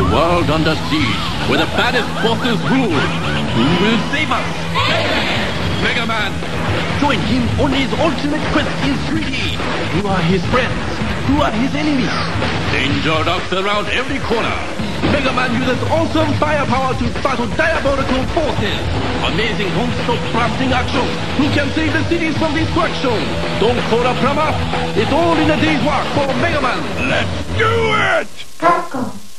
A world under siege, where the baddest forces rule. Who will save us? Mega Man! Join him on his ultimate quest in 3D. Who are his friends? Who are his enemies? Danger lurks around every corner. Mega Man uses awesome firepower to battle diabolical forces. Amazing non-stop blasting action. Who can save the cities from destruction? Don't call up from us. It's all in a day's work for Mega Man. Let's do it! Capcom.